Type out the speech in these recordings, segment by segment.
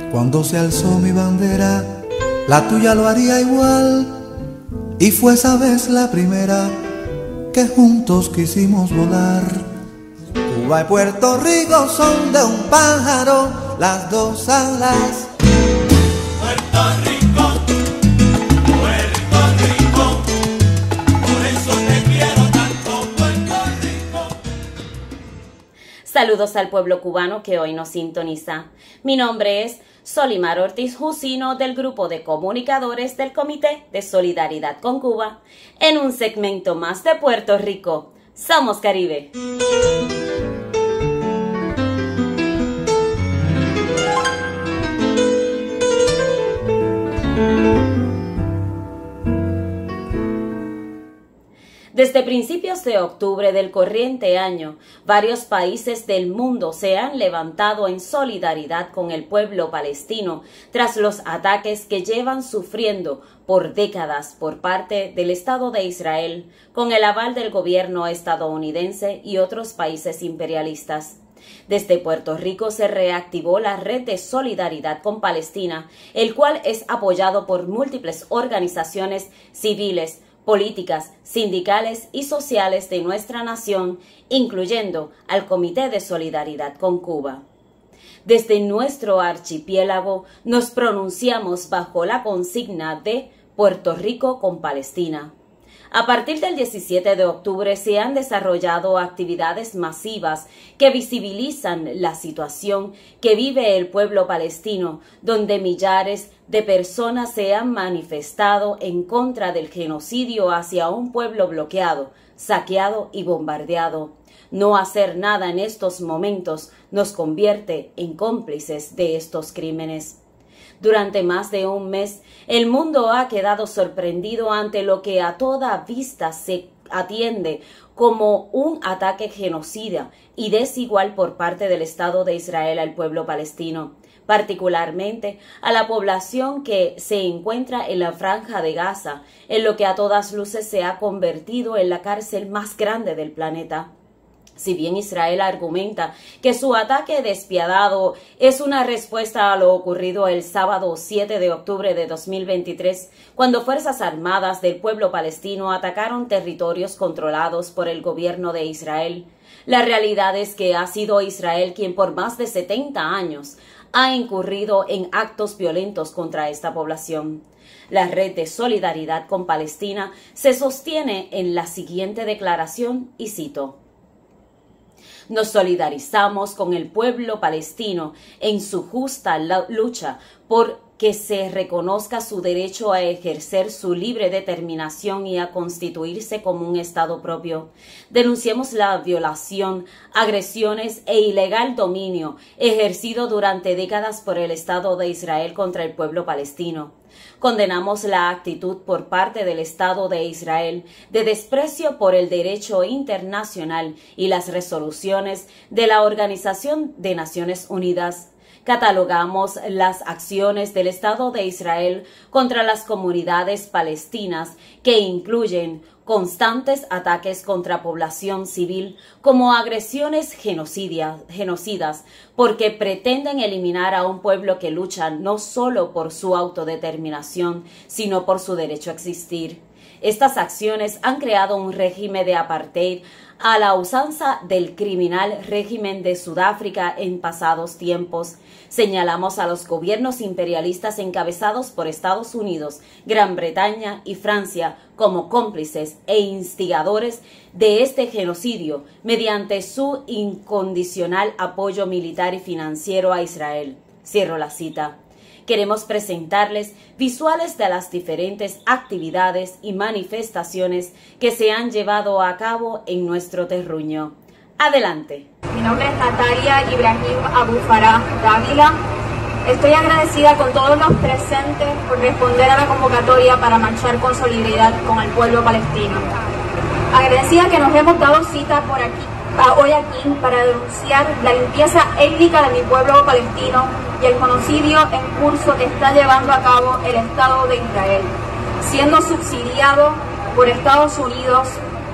Cuando se alzó mi bandera, la tuya lo haría igual. Y fue esa vez la primera que juntos quisimos volar. Cuba y Puerto Rico son de un pájaro las dos alas. Puerto Rico, por eso te quiero tanto, Puerto Rico. Saludos al pueblo cubano que hoy nos sintoniza. Mi nombre es Solimar Ortiz Jusino, del grupo de comunicadores del Comité de Solidaridad con Cuba, en un segmento más de Puerto Rico. Somos Caribe. Desde principios de octubre del corriente año, varios países del mundo se han levantado en solidaridad con el pueblo palestino tras los ataques que llevan sufriendo por décadas por parte del Estado de Israel, con el aval del gobierno estadounidense y otros países imperialistas. Desde Puerto Rico se reactivó la red de solidaridad con Palestina, el cual es apoyado por múltiples organizaciones civiles, políticas, sindicales y sociales de nuestra nación, incluyendo al Comité de Solidaridad con Cuba. Desde nuestro archipiélago nos pronunciamos bajo la consigna de Puerto Rico con Palestina. A partir del 17 de octubre se han desarrollado actividades masivas que visibilizan la situación que vive el pueblo palestino, donde millares de personas se han manifestado en contra del genocidio hacia un pueblo bloqueado, saqueado y bombardeado. No hacer nada en estos momentos nos convierte en cómplices de estos crímenes. Durante más de un mes, el mundo ha quedado sorprendido ante lo que a toda vista se atiende como un ataque genocida y desigual por parte del Estado de Israel al pueblo palestino, particularmente a la población que se encuentra en la Franja de Gaza, en lo que a todas luces se ha convertido en la cárcel más grande del planeta. Si bien Israel argumenta que su ataque despiadado es una respuesta a lo ocurrido el sábado 7 de octubre de 2023, cuando Fuerzas Armadas del pueblo palestino atacaron territorios controlados por el gobierno de Israel, la realidad es que ha sido Israel quien por más de 70 años ha incurrido en actos violentos contra esta población. La red de solidaridad con Palestina se sostiene en la siguiente declaración y cito: nos solidarizamos con el pueblo palestino en su justa lucha por que se reconozca su derecho a ejercer su libre determinación y a constituirse como un Estado propio. Denunciamos la violación, agresiones e ilegal dominio ejercido durante décadas por el Estado de Israel contra el pueblo palestino. Condenamos la actitud por parte del Estado de Israel de desprecio por el derecho internacional y las resoluciones de la Organización de Naciones Unidas. Catalogamos las acciones del Estado de Israel contra las comunidades palestinas, que incluyen constantes ataques contra población civil, como agresiones genocidas, porque pretenden eliminar a un pueblo que lucha no solo por su autodeterminación, sino por su derecho a existir. Estas acciones han creado un régimen de apartheid a la usanza del criminal régimen de Sudáfrica en pasados tiempos. Señalamos a los gobiernos imperialistas encabezados por Estados Unidos, Gran Bretaña y Francia como cómplices e instigadores de este genocidio mediante su incondicional apoyo militar y financiero a Israel. Cierro la cita. Queremos presentarles visuales de las diferentes actividades y manifestaciones que se han llevado a cabo en nuestro terruño. Adelante. Mi nombre es Natalia Ibrahim Abu Farah Dávila. Estoy agradecida con todos los presentes por responder a la convocatoria para marchar con solidaridad con el pueblo palestino. Agradecida que nos hemos dado cita hoy aquí para denunciar la limpieza étnica de mi pueblo palestino y el genocidio en curso que está llevando a cabo el Estado de Israel, siendo subsidiado por Estados Unidos,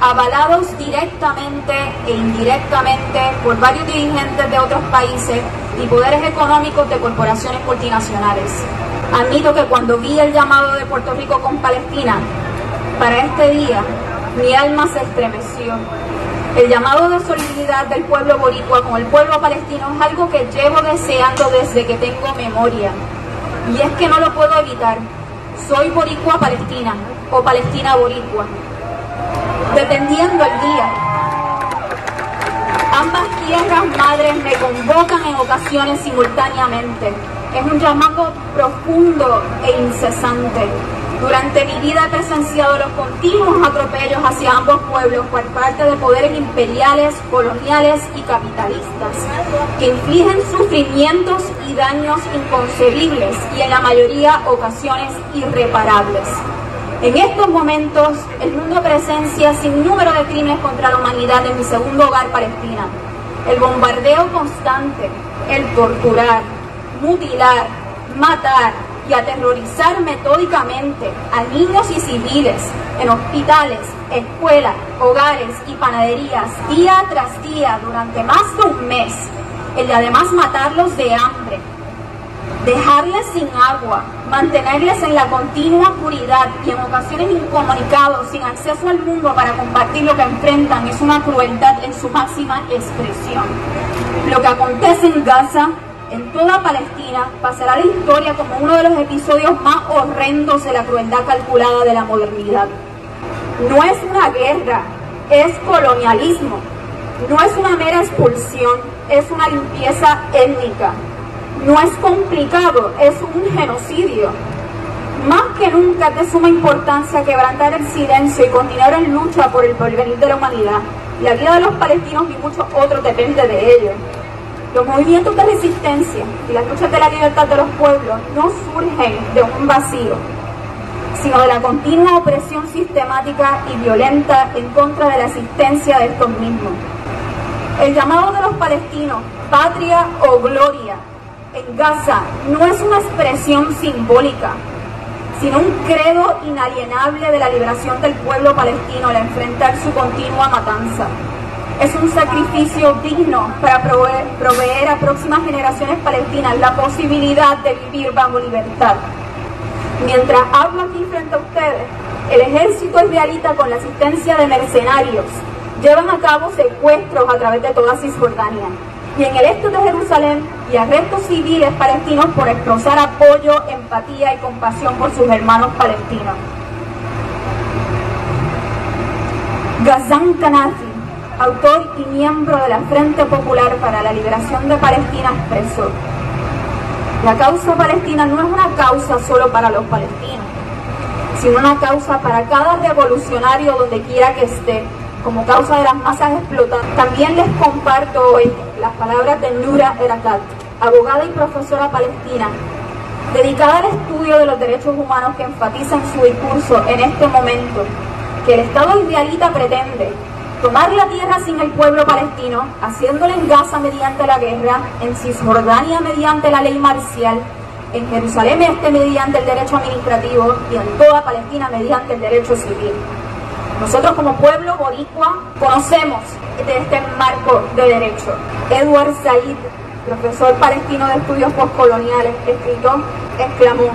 avalados directamente e indirectamente por varios dirigentes de otros países ni poderes económicos de corporaciones multinacionales. Admito que cuando vi el llamado de Puerto Rico con Palestina para este día, mi alma se estremeció. El llamado de solidaridad del pueblo boricua con el pueblo palestino es algo que llevo deseando desde que tengo memoria. Y es que no lo puedo evitar. Soy boricua palestina o palestina boricua. Dependiendo el día. Ambas tierras madres me convocan en ocasiones simultáneamente. Es un llamado profundo e incesante. Durante mi vida he presenciado los continuos atropellos hacia ambos pueblos por parte de poderes imperiales, coloniales y capitalistas, que infligen sufrimientos y daños inconcebibles y en la mayoría ocasiones irreparables. En estos momentos, el mundo presencia sin número de crímenes contra la humanidad en mi segundo hogar, Palestina. El bombardeo constante, el torturar, mutilar, matar y aterrorizar metódicamente a niños y civiles en hospitales, escuelas, hogares y panaderías día tras día durante más de un mes, el de además matarlos de hambre, dejarles sin agua, mantenerles en la continua oscuridad y en ocasiones incomunicados, sin acceso al mundo para compartir lo que enfrentan, es una crueldad en su máxima expresión. Lo que acontece en Gaza, en toda Palestina, pasará a la historia como uno de los episodios más horrendos de la crueldad calculada de la modernidad. No es una guerra, es colonialismo. No es una mera expulsión, es una limpieza étnica. No es complicado, es un genocidio. Más que nunca es de suma importancia quebrantar el silencio y continuar en lucha por el porvenir de la humanidad. La vida de los palestinos y muchos otros depende de ello. Los movimientos de resistencia y las luchas de la libertad de los pueblos no surgen de un vacío, sino de la continua opresión sistemática y violenta en contra de la existencia de estos mismos. El llamado de los palestinos, patria o gloria, en Gaza no es una expresión simbólica, sino un credo inalienable de la liberación del pueblo palestino al enfrentar su continua matanza. Es un sacrificio digno para proveer a próximas generaciones palestinas la posibilidad de vivir bajo libertad. Mientras hablo aquí frente a ustedes, el ejército israelita, con la asistencia de mercenarios, llevan a cabo secuestros a través de toda Cisjordania y en el este de Jerusalén, y arrestos civiles palestinos por expresar apoyo, empatía y compasión por sus hermanos palestinos. Ghassan Qanafi, autor y miembro de la Frente Popular para la Liberación de Palestina, expresó: la causa palestina no es una causa solo para los palestinos, sino una causa para cada revolucionario donde quiera que esté, como causa de las masas explotadas. También les comparto hoy las palabras de Nura Erakat, abogada y profesora palestina, dedicada al estudio de los derechos humanos, que enfatiza en su discurso en este momento que el Estado israelita pretende tomar la tierra sin el pueblo palestino, haciéndolo en Gaza mediante la guerra, en Cisjordania mediante la ley marcial, en Jerusalén este mediante el derecho administrativo y en toda Palestina mediante el derecho civil. Nosotros como pueblo boricua conocemos de este marco de derecho. Edward Said, profesor palestino de estudios postcoloniales, exclamó: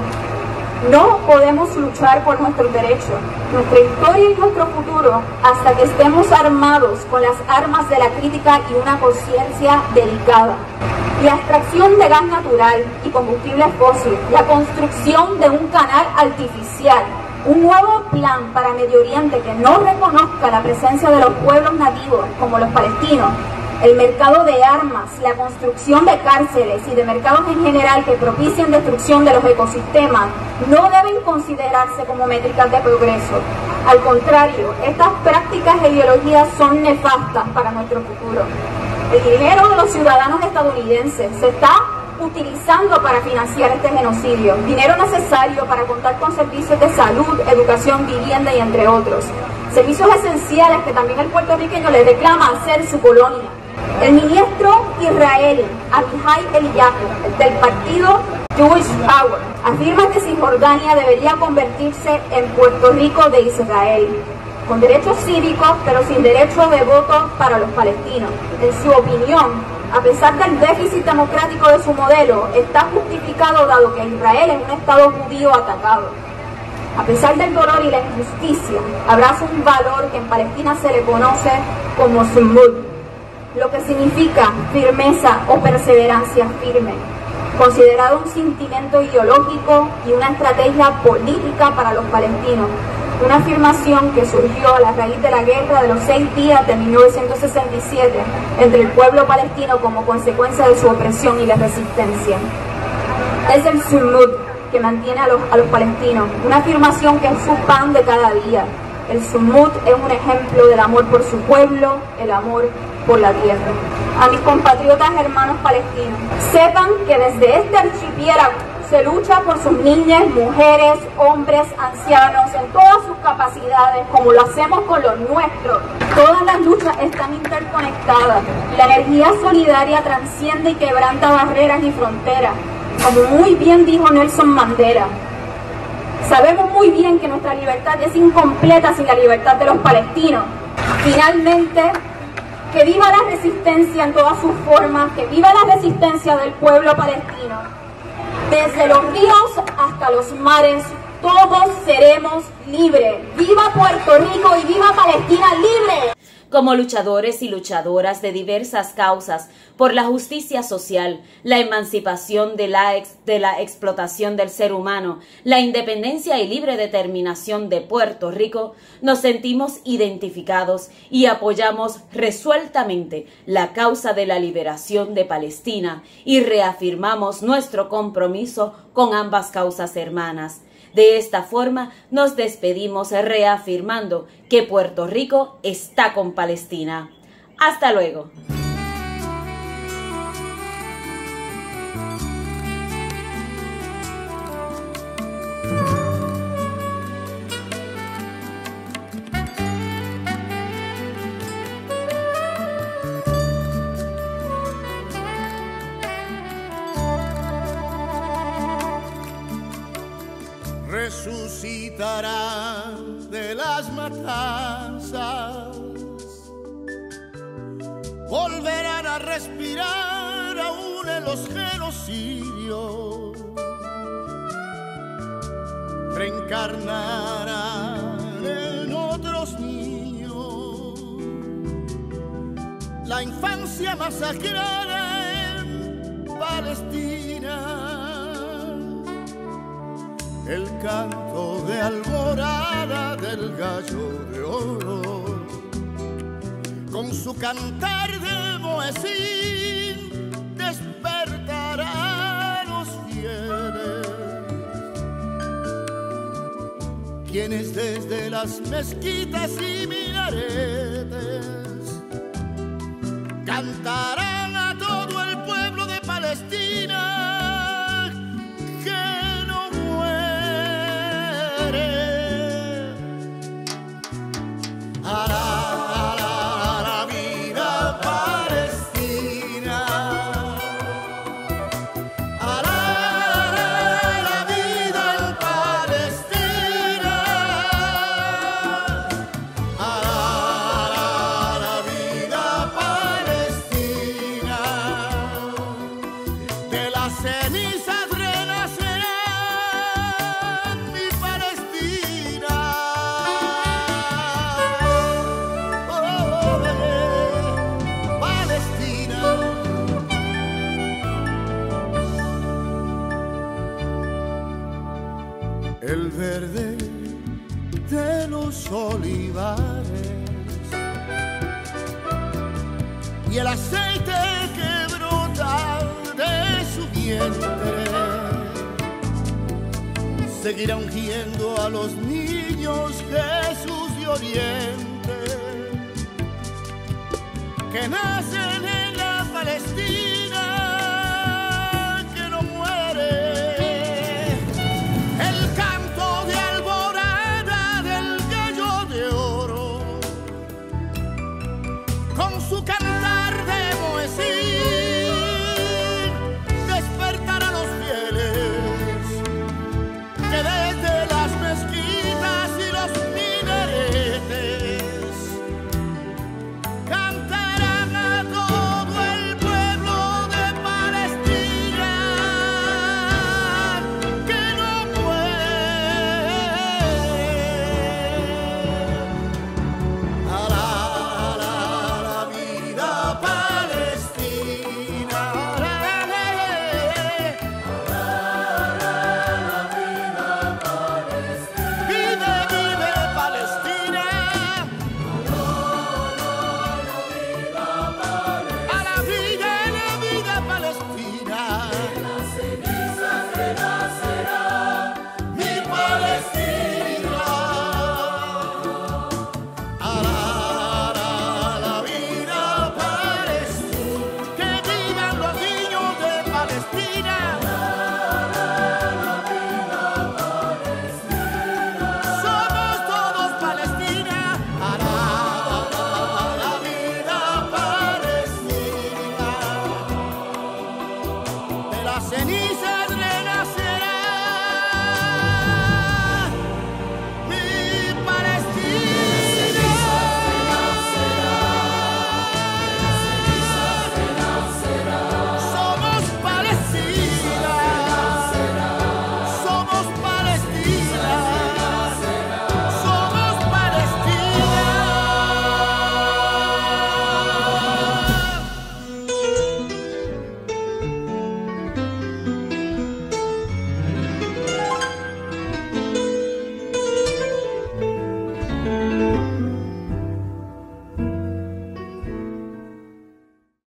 no podemos luchar por nuestros derechos, nuestra historia y nuestro futuro hasta que estemos armados con las armas de la crítica y una conciencia delicada. La extracción de gas natural y combustibles fósiles, la construcción de un canal artificial, un nuevo plan para Medio Oriente que no reconozca la presencia de los pueblos nativos como los palestinos, el mercado de armas, la construcción de cárceles y de mercados en general que propicien destrucción de los ecosistemas, no deben considerarse como métricas de progreso. Al contrario, estas prácticas e ideologías son nefastas para nuestro futuro. El dinero de los ciudadanos estadounidenses se está utilizando para financiar este genocidio, dinero necesario para contar con servicios de salud, educación, vivienda y entre otros. Servicios esenciales que también el puertorriqueño le reclama hacer su colonia. El ministro israelí Abihai Eliyahu, del partido Jewish Power, afirma que Cisjordania debería convertirse en Puerto Rico de Israel, con derechos cívicos pero sin derecho de voto para los palestinos. En su opinión, a pesar del déficit democrático de su modelo, está justificado dado que Israel es un Estado judío atacado. A pesar del dolor y la injusticia, abraza un valor que en Palestina se le conoce como sumud, lo que significa firmeza o perseverancia firme, considerado un sentimiento ideológico y una estrategia política para los palestinos, una afirmación que surgió a la raíz de la guerra de los 6 días de 1967 entre el pueblo palestino como consecuencia de su opresión y la resistencia. Es el sumud que mantiene a los palestinos, una afirmación que es su pan de cada día. El sumud es un ejemplo del amor por su pueblo, el amor por la tierra. A mis compatriotas hermanos palestinos, sepan que desde este archipiélago se lucha por sus niñas, mujeres, hombres, ancianos, en todas sus capacidades, como lo hacemos con los nuestros. Todas las luchas están interconectadas. La energía solidaria trasciende y quebranta barreras y fronteras, como muy bien dijo Nelson Mandela. Sabemos muy bien que nuestra libertad es incompleta sin la libertad de los palestinos. Finalmente, que viva la resistencia en todas sus formas, que viva la resistencia del pueblo palestino. Desde los ríos hasta los mares, todos seremos libres. ¡Viva Puerto Rico y viva Palestina libre! Como luchadores y luchadoras de diversas causas por la justicia social, la emancipación de la explotación del ser humano, la independencia y libre determinación de Puerto Rico, nos sentimos identificados y apoyamos resueltamente la causa de la liberación de Palestina y reafirmamos nuestro compromiso con ambas causas hermanas. De esta forma nos despedimos reafirmando que Puerto Rico está con Palestina. ¡Hasta luego! Resucitará de las matanzas, volverán a respirar aún en los genocidios, reencarnarán en otros niños, la infancia masacrada en Palestina. El canto de alborada del gallo de oro, con su cantar de Moesín, despertará a los fieles, quienes desde las mezquitas y minaretes cantarán a todo el pueblo de Palestina. El verde de los olivares y el aceite que brota de su vientre seguirá ungiendo a los niños Jesús de Oriente que nacen en la Palestina.